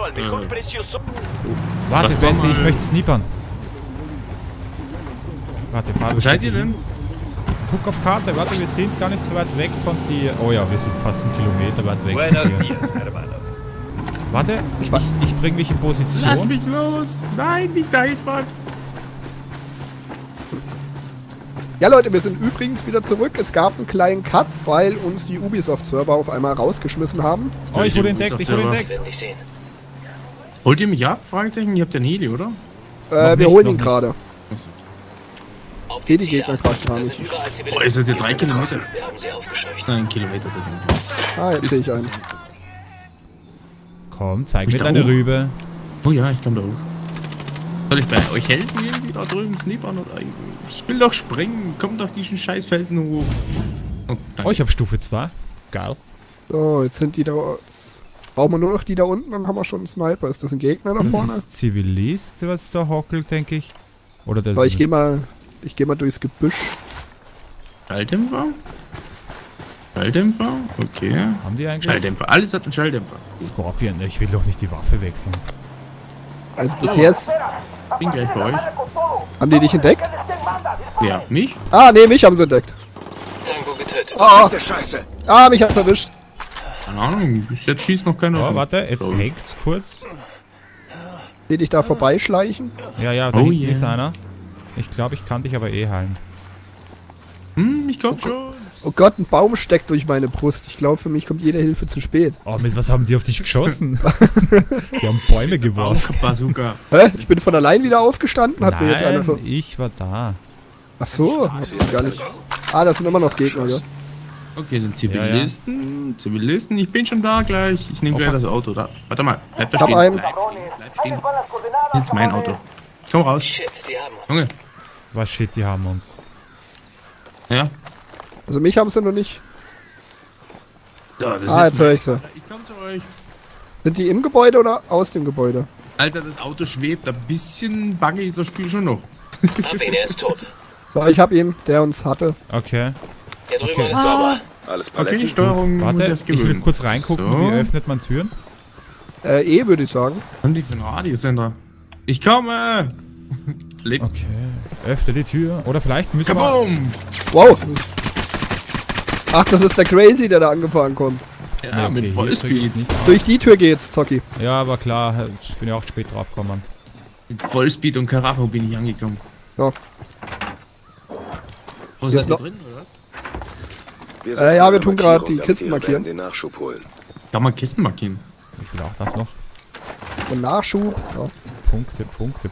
Warte, Benzi, ich möchte snippern. Warte, Fabi. Wo seid ihr denn? Guck auf Karte, warte, wir sind gar nicht so weit weg von dir. Oh ja, wir sind fast einen Kilometer weit weg von dir. Warte, ich bring mich in Position. Lass mich los! Nein, nicht dahin fahren! Ja Leute, wir sind übrigens wieder zurück. Es gab einen kleinen Cut, weil uns die Ubisoft-Server auf einmal rausgeschmissen haben. Oh, ich wurde entdeckt, ich wurde entdeckt. Holt ihr mich ab? Fragezeichen, ihr habt ja einen Heli, oder? Wir holen ihn gerade. Die Gegner gerade gar nicht. Oh, ihr seid ja 3 Kilometer. Nein, Kilometer seid ihr. Ah, jetzt sehe ich einen. Komm, zeig mir deine Rübe. Oh ja, ich komm da hoch. Soll ich bei euch helfen, irgendwie da drüben snippern oder irgendwie? Ich will doch springen. Kommt auf diesen scheiß Felsen hoch. Oh, ich hab Stufe 2. Geil. So, jetzt sind die da. Jetzt brauchen wir nur noch die da unten, dann haben wir schon einen Sniper. Ist das ein Gegner da vorne? Das ist Zivilist, was da hockelt, denke ich. Oder das so, ich geh mal durchs Gebüsch. Schalldämpfer? Schalldämpfer? Okay. Haben die eigentlich? Schalldämpfer. Alles hat einen Schalldämpfer. Scorpion, ich will doch nicht die Waffe wechseln. Also bisher ist... Bin gleich bei euch. Haben die dich entdeckt? Ja, mich? Ah, nee, mich haben sie entdeckt. Tango getötet. Oh. Ah, mich hat's erwischt. Keine Ahnung, bis jetzt schießt noch keiner. Oh, warte, jetzt hängt's kurz. Seh dich da vorbeischleichen? Ja, da hinten ist einer. Ich glaube, ich kann dich aber eh heilen. Ich glaub schon. Oh Gott, ein Baum steckt durch meine Brust. Ich glaube, für mich kommt jede Hilfe zu spät. Oh, mit was haben die auf dich geschossen? Die haben Bäume geworfen. Bazooka. Hä? Ich bin von allein wieder aufgestanden? Hat mir jetzt einer von... ich war da. Ach so, hab ich gar nicht. Ah, das sind immer noch Gegner, ja. Okay, sind Zivilisten. Zivilisten, ich bin schon da gleich. Ich nehme gleich das Auto da. Warte mal, bleib da stehen. Bleib stehen. Das ist jetzt mein Auto. Komm raus. Shit, die haben uns. Junge. Was shit, die haben uns. Ja. Also mich haben sie noch nicht. Ja, das jetzt höre ich sie. Ich komm zu euch. Sind die im Gebäude oder aus dem Gebäude? Alter, das Auto schwebt. Ein bisschen buggy ist das Spiel schon noch. Hab ihn, er ist tot. So, ich hab ihn, der uns hatte. Okay. Der drüben ist sauber. Alles Okay, die Paletti. Steuerung. Warte, ich will kurz reingucken, So. wie öffnet man Türen? Würde ich sagen. Was haben die für einen Radiosender? Ich komme! Lebt. Okay, öffne die Tür. Oder vielleicht müssen wir... Kaboom! Wow! Ach, das ist der Crazy, der da angefahren kommt. Ja, Nee, okay, mit hier Vollspeed. drück ich nicht. Durch die Tür geht's, Zocki. Ja, aber klar, ich bin ja auch spät drauf gekommen. Mit Vollspeed und Karacho bin ich angekommen. So. Wo Hier seid ist ihr noch- drin, oder was? Ja, wir tun gerade die Kisten markieren. Den Nachschub holen. Kann man Kisten markieren? Ich will auch das noch. Und Nachschub. So. Punkte.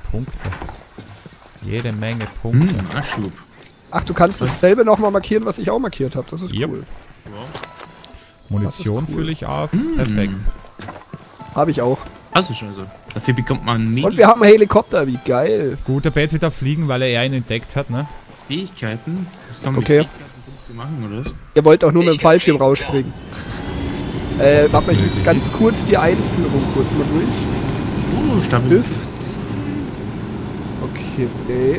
Jede Menge Punkte. Nachschub. Ach, du kannst dasselbe nochmal markieren, was ich auch markiert habe. Das ist Yep. cool. Munition das ist cool. fülle ich auf. Perfekt. Habe ich auch. Das ist also. Dafür bekommt man mehr Und wir haben einen Helikopter, wie geil. Gut, der Betsy darf fliegen, weil er ihn entdeckt hat, ne? Fähigkeiten. Das kann man Okay. mit Fähigkeiten machen, oder was? Ihr wollt auch nur mit dem Fallschirm rausspringen. Warte mal, ich möchte muss ganz kurz die Einführung kurz mal durch. Stabil. Okay.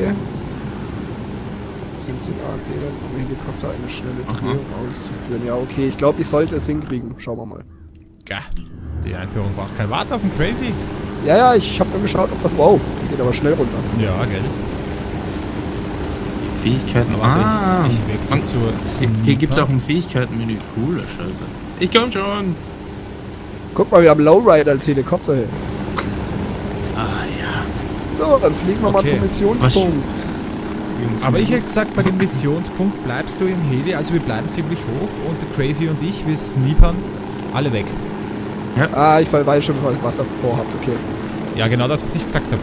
Am Helikopter eine schnelle Drehung auszuführen. Ja, okay, ich glaube, ich sollte es hinkriegen. Schauen wir mal. Ja, die Einführung braucht kein Wart auf den Crazy. Ja, ich habe nur geschaut, ob das... Wow, geht aber schnell runter. Ja, gell. Fähigkeiten. Aber ich wechsle zur... Hier gibt es auch ein Fähigkeitenmenü. Coole Scheiße. Ich komm schon. Guck mal, wir haben Lowrider als Helikopter hier. Ah ja. So, dann fliegen wir mal Okay. zum Missionspunkt. Aber ich hätte gesagt, bei dem Missionspunkt bleibst du im Heli, also wir bleiben ziemlich hoch und der Crazy und ich, wir sniepern alle weg. Ah, ich weiß schon, was er vorhat, okay. Ja, genau das, was ich gesagt habe.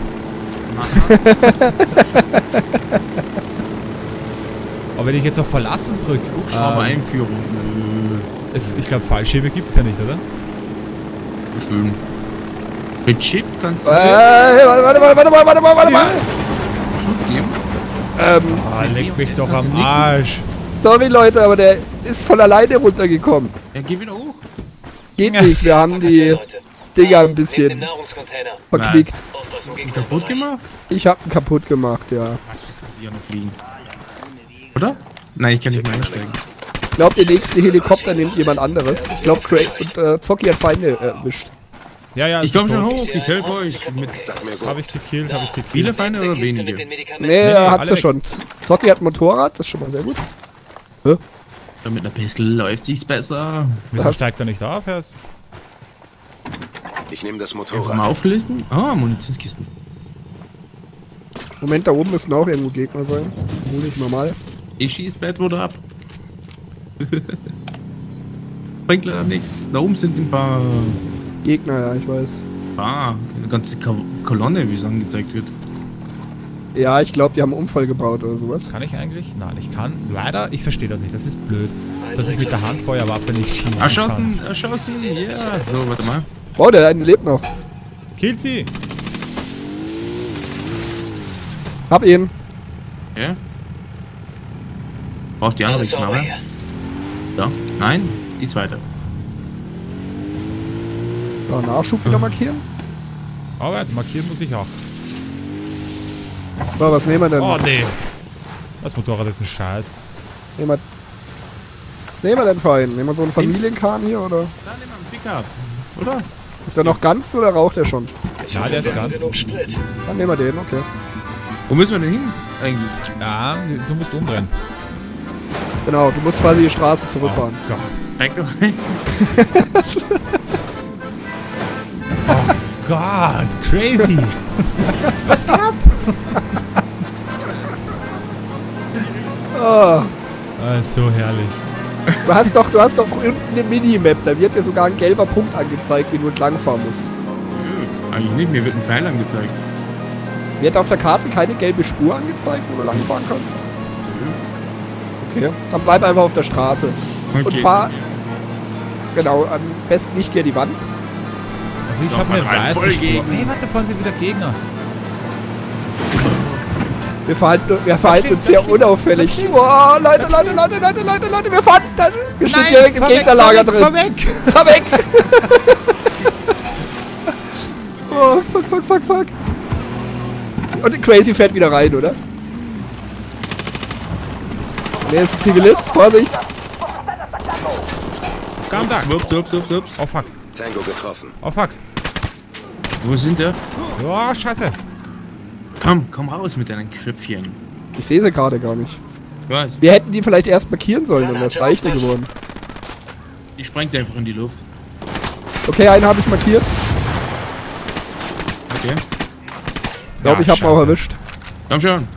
Aber wenn ich jetzt auf Verlassen drücke... Hubschrauber-Einführung. Ich glaube, Fallschirme gibt es ja nicht, oder? Schön. Mit Shift kannst du Warte mal. Schub geben. Leck mich doch am Arsch. Sorry, Leute, aber der ist von alleine runtergekommen. Ja, geh wieder hoch. Geht nicht, wir haben die Leute. Dinger ein Nehmt den bisschen Nahrungscontainer. verklickt. Aufpassen, Gegner Kaputt von euch. gemacht? Ich hab ihn kaputt gemacht, ja. Quatsch, du kannst ja noch fliegen. Oder? Nein, ich kann nicht mehr einsteigen. Ich glaube, der nächste Helikopter nimmt jemand anderes. Ich glaube, Craig und Zocki hat Feinde erwischt. Ja, ich komme schon hoch, ich helfe euch. Habe ich gekillt. Viele Feinde oder wenige? Nee, hat sie schon. Zocki hat ein Motorrad, das ist schon mal sehr gut. Mit einer Pistole läuft sich's besser. Wieso steigt er nicht auf erst? Ich nehme das Einfach Motorrad. mal auflisten. Ah, Munitionskisten. Moment, da oben müssen auch irgendwo Gegner sein. Hol ich mal. Ich schieß Bedwood ab. Bringt leider nichts. Da oben sind ein paar... Gegner, ja, ich weiß. Eine ganze Kolonne, wie es angezeigt wird. Ja, ich glaube, die haben einen Unfall gebaut oder sowas. Kann ich eigentlich? Nein, ich kann. Leider, ich verstehe das nicht. Das ist blöd. Dass ich mit der Handfeuerwaffe nicht schießen kann. Erschossen, ja. Yeah. So, warte mal. Wow, der eine lebt noch. Killt sie! Hab ihn. Ja. Braucht die andere Knarre? Ja. Nein, die zweite. Ja, Nachschub wieder markieren. Aber markieren muss ich auch. So, was nehmen wir denn? Oh, nee. Das Motorrad ist ein Scheiß. Nehmen wir denn für einen? Nehmen wir so einen Familienkahn hier, oder? Dann nehmen wir einen Pickup. Oder? Ist der noch ganz oder raucht er schon? Ja, der ist ganz. Dann nehmen wir den, okay. Wo müssen wir denn hin, eigentlich? Ja, du musst umdrehen. Genau, du musst quasi die Straße zurückfahren. Oh Gott. Weg doch. Oh Gott, crazy. Was geht ab? Oh. Ah, so herrlich. Du hast doch unten eine Minimap, da wird dir sogar ein gelber Punkt angezeigt, wie du entlangfahren musst. Eigentlich nicht, mir wird ein Pfeil angezeigt. Wird auf der Karte keine gelbe Spur angezeigt, wo du langfahren kannst? Okay, dann bleib einfach auf der Straße. Okay. Und fahr... Genau, am besten nicht gegen die Wand. Also ich Doch, habe eine mal rein, weiße voll Spur. gegen. Hey, warte, da vorne sind wieder Gegner. Wir verhalten uns sehr unauffällig. Oh, Leute, wir fahren... Wir stehen direkt im Gegnerlager drin. Fahr weg! Fahr weg! Oh, fuck. Und Crazy fährt wieder rein, oder? Wer ist ein Zivilist? Vorsicht! Kontakt! Ups. Oh fuck. Tango getroffen. Oh fuck. Wo sind der? Oh, scheiße. Komm raus mit deinen Köpfchen. Ich sehe sie gerade gar nicht. Was? Wir hätten die vielleicht erst markieren sollen, dann wäre es leichter geworden. Ich spreng sie einfach in die Luft. Okay, einen habe ich markiert. Okay. Ich glaube, ich habe ihn auch erwischt. Komm schon.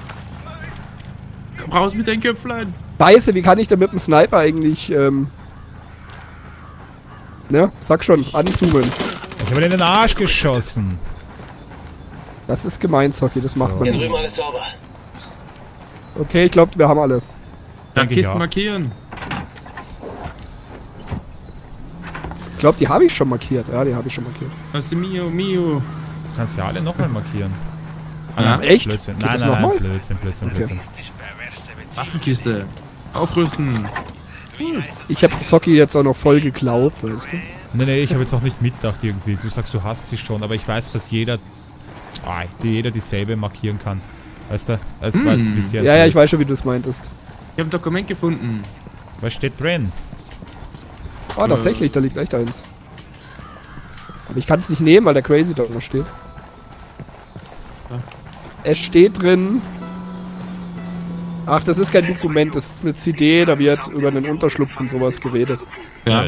Komm raus mit deinen Köpflein. Scheiße, wie kann ich denn mit dem Sniper eigentlich, ne? Sag schon, anzoomen. Ich habe in den Arsch geschossen. Das ist gemein, Zocki, das macht man Hier nicht. drüben alles sauber. Okay, ich glaube, wir haben alle. Dann Denke ich Kisten auch. markieren. Ich glaube, die habe ich schon markiert. Ja, die habe ich schon markiert. Das ist Mio. Du kannst ja alle nochmal markieren. Ja, echt? Blödsinn. Geht Nein, das nein, nochmal? Blödsinn. Waffenkiste. Aufrüsten. Ich habe Zocki jetzt auch noch voll geglaubt, weißt du? Nee, ich habe jetzt auch nicht mitgedacht irgendwie. Du sagst, du hast sie schon, aber ich weiß, dass jeder dieselbe markieren kann. Weißt du? Das war jetzt ein bisschen... Ja, ich weiß schon, wie du es meintest. Ich habe ein Dokument gefunden. Was steht drin? Oh, tatsächlich, da liegt echt eins. Aber ich kann es nicht nehmen, weil der Crazy dort noch steht. Ja. Es steht drin... Ach, das ist kein Dokument, das ist eine CD, da wird über einen Unterschlupf und sowas geredet. Ja.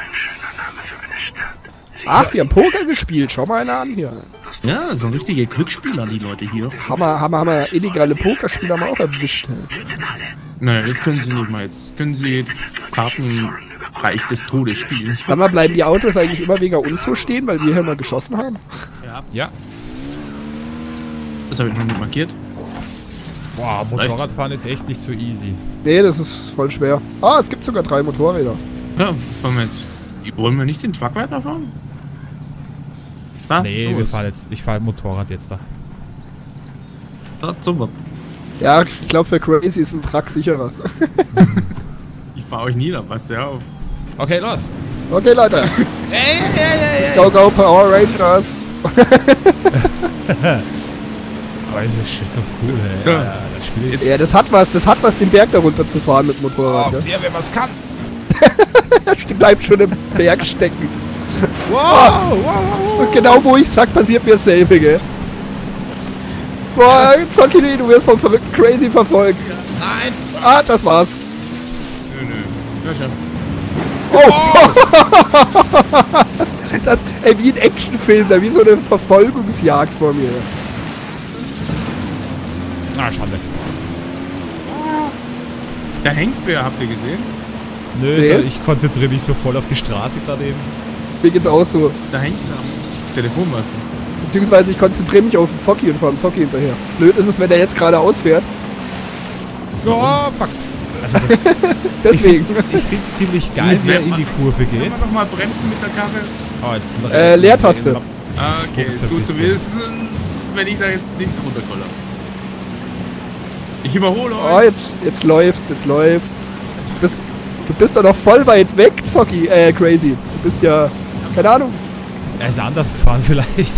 Ach, die haben Poker gespielt, schau mal einer an hier. Ja, so ein richtiger Glücksspieler, die Leute hier. Hammer, illegale Pokerspieler haben wir auch erwischt. Naja, das können sie nicht mal. Jetzt können sie Karten Reich des Todes spielen. Sag mal, bleiben die Autos eigentlich immer wegen uns so stehen, weil wir hier mal geschossen haben? Ja. Das habe ich noch nicht markiert. Boah, Motorradfahren ist echt nicht so easy. Nee, das ist voll schwer. Ah, es gibt sogar 3 Motorräder. Ja, fahren wir jetzt. Wollen wir nicht den Truck weiterfahren? Da, Nee, sowas. wir fahren jetzt. Ich fahre Motorrad jetzt da. Da, sowas. Ja, ich glaube für Crazy ist ein Truck sicherer. Ich fahr euch nieder, passt ja auf. Okay, los. Okay, Leute. Go, go, Power Rangers. Aber das ist so cool, ey. So. Ja, das Spiel ist... Ja, das hat was, den Berg da runter zu fahren mit Motorrad. Oh, wer was kann. Ja? Bleibt schon im Berg stecken. Wow. Und genau wo ich sag, passiert mir dasselbe, gell? Boah, Zocki, du wirst vom verrückten Crazy verfolgt. Nein! Ah, das war's. Nö. Ja, schon. Oh! Das, ey, wie ein Actionfilm, da wie so eine Verfolgungsjagd vor mir. Ah, schade. Da hängt wer, habt ihr gesehen? Nö, Nee. ich konzentriere mich so voll auf die Straße gerade eben. Mir geht's auch so. Da hängt wer am Telefonmasten. Beziehungsweise ich konzentriere mich auf den Zocki und fahre dem Zocki hinterher. Blöd ist es, wenn der jetzt gerade ausfährt. Oh, fuck. Also das, Deswegen. ich finde es ziemlich geil, wie er in die Kurve geht. Können wir nochmal bremsen mit der Karre? Oh, jetzt Leertaste. Ah, okay, Guckt's ist ein gut zu bisschen. wissen, wenn ich da jetzt nicht runterkolle. Ich überhole Oh, euch. jetzt läuft's. Du bist doch noch voll weit weg, Zocki. Crazy. Du bist ja, keine Ahnung. Er ist anders gefahren vielleicht.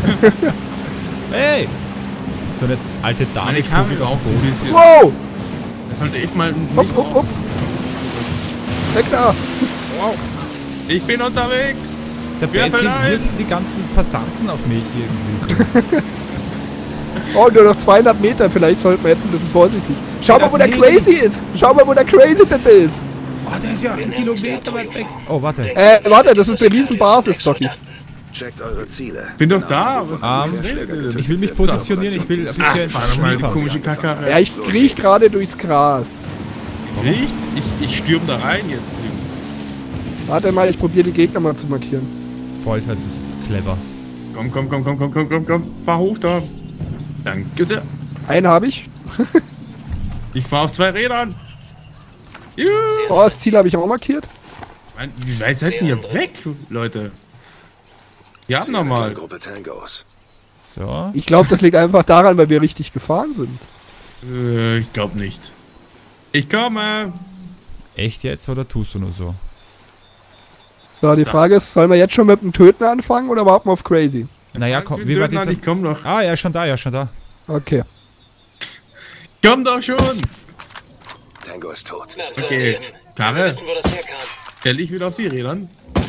Hey! So eine alte Dame. Meine Karre raucht ein bisschen. Wow! Das sollte echt mal nicht Hopp, hopp, hopp. Weg da! Wow. Ich bin unterwegs. Der Wer Benzin fällt ein? wirft die ganzen Passanten auf mich irgendwie. So. Oh, nur noch 200 Meter. Vielleicht sollten wir jetzt ein bisschen vorsichtig. Schau mal, wo der Nee. Crazy ist. Schau mal, wo der Crazy bitte ist. Oh, der ist ja 1 Kilometer weit weg. Oh, warte. Warte, das ist eine riesen Basis, Zocki. Checkt eure Ziele. Bin doch da. Was Ähm, redet ihr? Ich will mich positionieren, ich will ein bisschen Fahr doch mal die Schneefahren. komische Kackkarre. Ja, ich kriech gerade durchs Gras. Riecht? Ich stürm da rein jetzt, Jungs. Warte mal, ich probiere die Gegner mal zu markieren. Voll, das ist clever. Komm. Fahr hoch da. Danke sehr. Einen habe ich. Ich fahr auf 2 Rädern. Juhu. Oh, das Ziel habe ich auch markiert. Mann, wie weit seid ihr weg, Leute? Wir haben noch Eine mal. Gruppe Tangos. So. Ich glaube, das liegt einfach daran, weil wir richtig gefahren sind. Ich glaube nicht. Ich komme. Echt jetzt oder tust du nur so? So, die Frage ist, sollen wir jetzt schon mit dem Töten anfangen oder warten wir auf Crazy? Naja, komm, wie weit ist Ich komm doch. Ah, er ist schon da, da. Okay. Komm doch schon. Tango ist tot. Na, Okay. Wir Karre, wissen, wo das herkam. stell dich wieder auf die Rädern.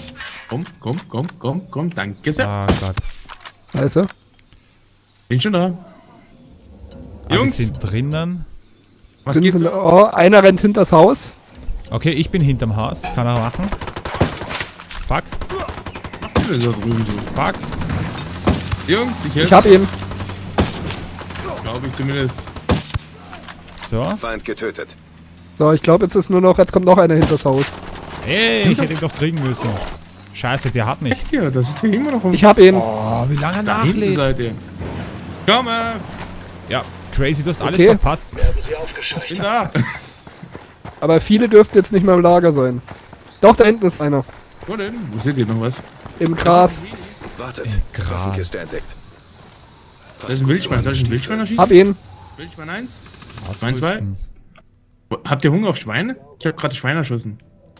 Komm. Danke sehr. Ah Gott. Weißt du? Bin schon da. Alle Jungs, sind drinnen. was geht's? Oh, einer rennt hinters Haus. Okay, ich bin hinterm Haus. Kann er machen. Fuck. Da drüben so. Fuck. Jungs, ich Ich helfe. hab ihn. Glaube ich zumindest. So. Feind getötet. So, ich glaube, jetzt kommt noch einer hinters Haus. Ey, ich hätte ihn doch kriegen müssen. Scheiße, der hat mich. Echt hier? Das ist hier immer noch Ich hab ihn. Oh, wie lange da hinten seid ihr. Komm, Ja, Crazy, du hast alles Okay. verpasst. Wir haben sie aufgescheucht. bin da. Aber viele dürften jetzt nicht mehr im Lager sein. Doch, da hinten ist einer. Wo denn? Wo seht ihr noch was? Im Gras. Wartet. Gras. Waffenkiste entdeckt. Das ist ein Wildschwein. Soll ich ein Wildschwein erschießen? Hab ihn. Wildschwein 1? Ausrüsten. 2? Habt ihr Hunger auf Schweine? Ich hab gerade Schweine erschossen.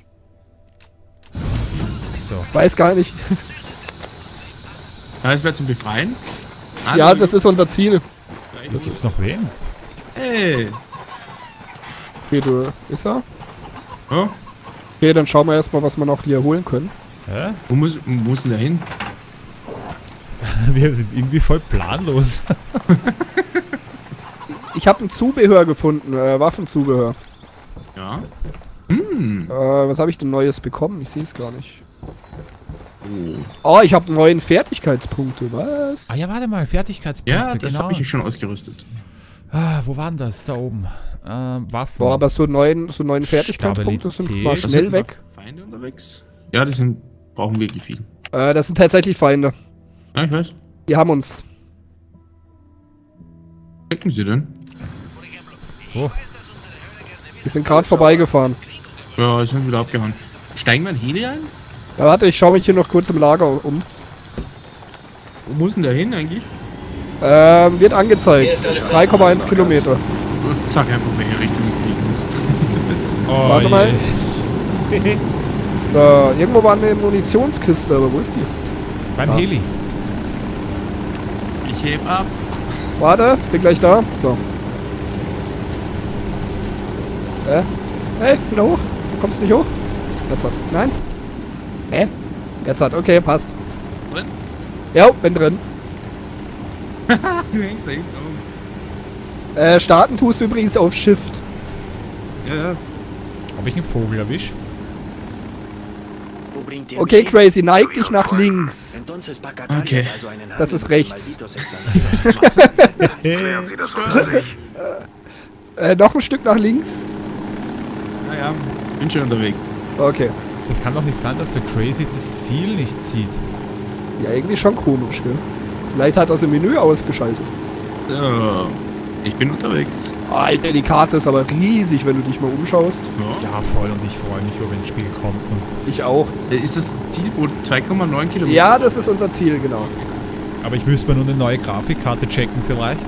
So. Weiß gar nicht. Das wäre zum Befreien? Ja, das ist unser Ziel. Das gibt's noch wen? Hey. Okay, du. Ist er? Oh, Okay, dann schauen wir erstmal, was wir noch hier holen können. Hä? wo muss denn der hin? Wir sind irgendwie voll planlos. Ich habe ein Zubehör gefunden, Waffenzubehör. Ja. Was habe ich denn Neues bekommen? Ich sehe es gar nicht. Oh, ich habe 9 Fertigkeitspunkte. Was? Ah ja, warte mal, Fertigkeitspunkte. Ja, das genau. habe ich schon ausgerüstet. Ah, wo waren das? Da oben. Waffen. Boah, aber so 9 Fertigkeitspunkte sind mal Stabilität. schnell weg. Feinde unterwegs? Ja, das sind, brauchen wirklich viel. Das sind tatsächlich Feinde. Ja, ich weiß. Die haben uns. Checken Sie denn? Oh, Die sind gerade vorbeigefahren. Ja, ist schon wieder abgehauen. Steigen wir in Heli ein? Ja, warte, ich schaue mich hier noch kurz im Lager um. Wo muss denn der hin eigentlich? Wird angezeigt. 3,1 Kilometer. Sag einfach, welche Richtung wir fliegen müssen. oh Warte mal. je. Da, irgendwo war eine Munitionskiste, aber wo ist die? Beim Heli. Ich heb ab. Warte, bin gleich da. So. Hey, wieder hoch. Du kommst nicht hoch? Jetzt hat. Nein? Jetzt hat, okay, passt. Drin? Ja, bin drin. Du hängst da hinten Starten tust du übrigens auf Shift. Ja. Ob ich einen Vogel erwische? Okay, Crazy, neig dich nach links. Okay. Das ist rechts. Klären Sie das unter sich. Noch ein Stück nach links. Naja, bin schon unterwegs. Okay. Das kann doch nicht sein, dass der Crazy das Ziel nicht sieht. Ja, irgendwie schon komisch, gell? Vielleicht hat er das im Menü ausgeschaltet. So, ich bin unterwegs. Alter, die Karte ist aber riesig, wenn du dich mal umschaust. Ja, voll. Und ich freue mich, wenn das Spiel kommt. Und Ich auch. Ist das Zielboot 2,9 Kilometer? Ja, das ist unser Ziel, genau. aber ich müsste mal nur eine neue Grafikkarte checken vielleicht.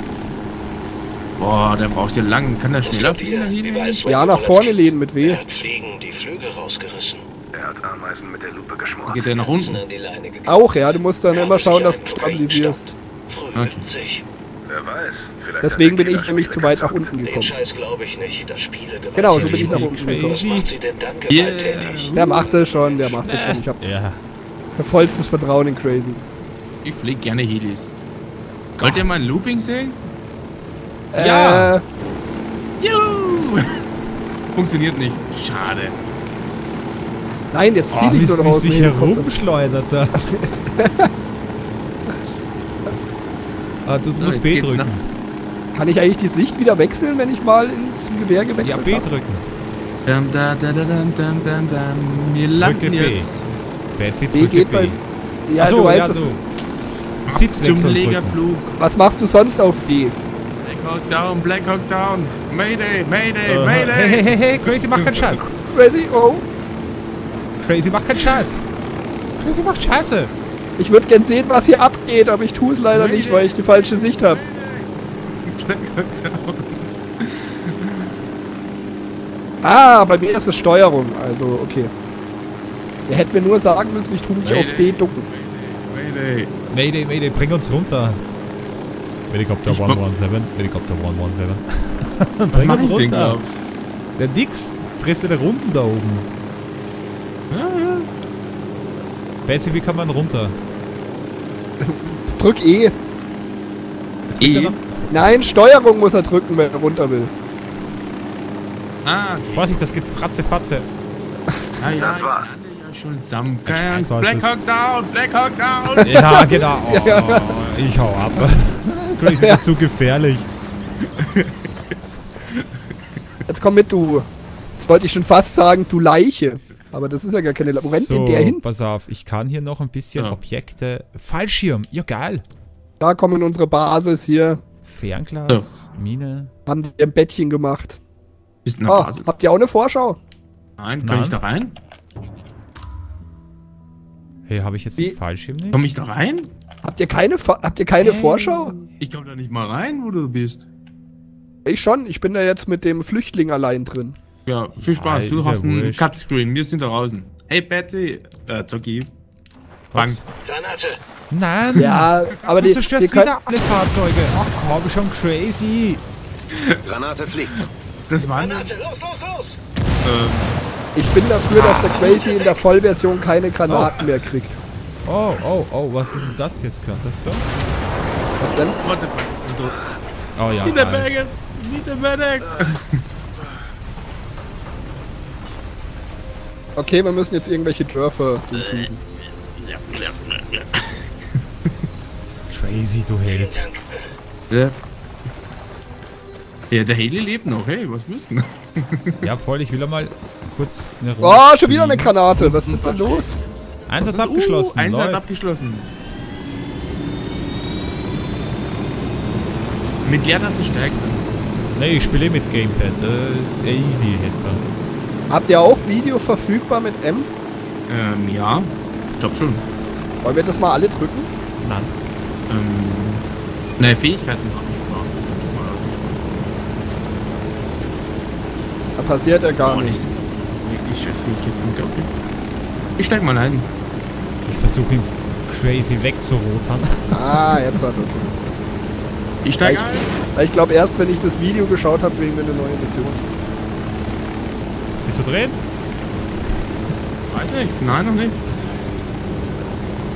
Boah, der braucht ja lang. Kann der schneller Es gibt hier, fliegen? wie weiß, Ja, nach vorne lehnen mit W. Er hat Fliegen die Flügel rausgerissen. Er hat Ameisen mit der Lupe geschmort. Geht der nach unten? An die Leine gegangen. Auch, ja, du musst dann immer schauen, dass du stabilisierst. Früh Okay. mit sich. Wer weiß. Vielleicht Deswegen hat der bin ich Killer nämlich schon zu weit nach gezockt. unten Den gekommen. Scheiß glaube ich nicht. Das Spiele Genau, so bin ich nach unten Crazy. gekommen. Was macht sie denn dann Yeah. gewalttätig? Der macht es schon, der macht es schon. Ich habe Ja. vollstes Vertrauen in Crazy. Ich flieg gerne Helis. Wollt ihr mal ein Looping sehen? Ja. Juhu! Funktioniert nicht. Schade. Nein, jetzt zieh Oh, dich nur noch wie aus es dem mich Helikopter. herumschleudert da. Du So, musst jetzt B geht's drücken. Kann ich eigentlich die Sicht wieder wechseln, wenn ich mal zum Gewehr Ja, gewechselt B habe? drücken. Wir landen Drücke B. jetzt Betsy, B drücke geht B. bei... Ja, Achso, du weißt ja, es. du. Sitzwechsel zum drücken. Legerflug. Was machst du sonst auf B? Black Hawk down. Mayday, Mayday, Hey, Mayday. hey, hey, hey, Crazy, mach keinen Scheiß. Crazy, oh. Crazy, mach keinen Scheiß. Crazy, macht Scheiße. Ich würde gern sehen, was hier abgeht, aber ich tue es leider nicht, weil ich die falsche Sicht habe. Black Hawk down. Ah, bei mir ist es Steuerung, also okay. Ihr hättet mir nur sagen müssen, ich tue mich auf B ducken. Mayday. Mayday, Mayday, bring uns runter. Helikopter Ich 117, Helikopter 117. Was Bring mach uns ich denn, runter. glaubst Ja, nix. Drehst du die Runden da oben. Betsy, wie kann man runter? Drück E. Jetzt fliegt er E? noch- Nein, Steuerung muss er drücken, wenn er runter will. Ah, okay. Vorsicht, das geht Fratze, Fatze. Ah, ja, Das war's. ja, schon zusammen. Keine weiß, Angst. was Black ist. Hawk down, Black Hawk down. Ja, genau. Oh, ich hau ab. Crazy ist zu gefährlich. Jetzt komm mit, du. Jetzt wollte ich schon fast sagen, du Leiche. Aber das ist ja gar keine Leiche. Wo rennt denn der hin? Pass auf, ich kann hier noch ein bisschen Ja. Objekte... Fallschirm, ja geil. Da kommen unsere Basis hier. Fernglas, Mine. Haben die ein Bettchen gemacht. Bist du in der Oh, Basis? habt ihr auch eine Vorschau? Nein, Nein. kann ich da rein? Hey, habe ich jetzt Wie? den Fallschirm nicht? Komm ich da rein? Habt ihr keine Vorschau? Ich komm da nicht mal rein, wo du bist. Ich schon. Ich bin da jetzt mit dem Flüchtling allein drin. Ja, viel Spaß. Ah, Du ist ja hast einen wurscht. Cutscreen. Wir sind da draußen. Hey, Betsy. Zocki. Bank. Granate! Nein! Ja, aber Du die zerstörst können, wieder alle Fahrzeuge. Ach komm schon, Crazy. Granate fliegt. Das war eine... Granate! Los, los, los! ich bin dafür, dass der Crazy in der Vollversion keine Granaten mehr kriegt. Oh, oh, oh, was ist denn das jetzt? Gehört das so? Was denn? What the fuck? Oh ja, In der geil. Bäge. Mit der Medic. Okay, wir müssen jetzt irgendwelche Dörfer durchsuchen. Crazy, du Held. Vielen Dank. Ja. Ja, der Heli lebt noch. Hey, was müssen? Ja, voll, ich will ja mal kurz eine Runde Oh, schon wieder eine fliegen. Granate. Was ist denn los? Einsatz abgeschlossen. Einsatz läuft. abgeschlossen. Mit der das stärkste. Nee, ich spiele mit Gamepad. Das ist easy jetzt dann. Habt ihr auch Video verfügbar mit M? Ja. Ich glaub schon. Wollen wir das mal alle drücken? Nein. Ne, Fähigkeiten noch nicht. Da passiert ja gar Oh, die nichts. sind wirklich scheiß Fähigkeiten. Okay. Ich steig mal ein. Ich versuche ihn crazy wegzurotern. Ah, jetzt hat okay. Ich steig Reicht. ein. Ich glaube erst, wenn ich das Video geschaut habe, kriegen wir eine neue Mission. Bist du drin? Weiß nicht. Nein, noch nicht.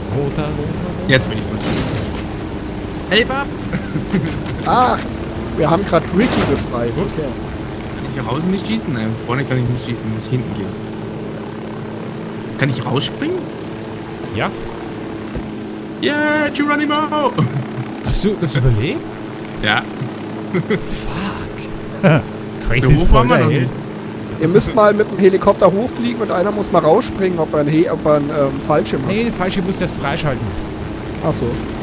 Roter. Jetzt bin ich drin. Hey, Bab! Ach, wir haben gerade Ricky befreit. Ups. Okay. Kann ich hier außen nicht schießen? Nein, vorne kann ich nicht schießen, muss hinten gehen. Kann ich rausspringen? Ja. Yeah, Geronimo! Hast du das überlebt? Ja. Fuck. Crazy So hoch waren wir noch nicht. Ihr müsst mal mit dem Helikopter hochfliegen und einer muss mal rausspringen, ob er einen Fallschirm hat. Nee, den Fallschirm musst du erst freischalten. Ach so.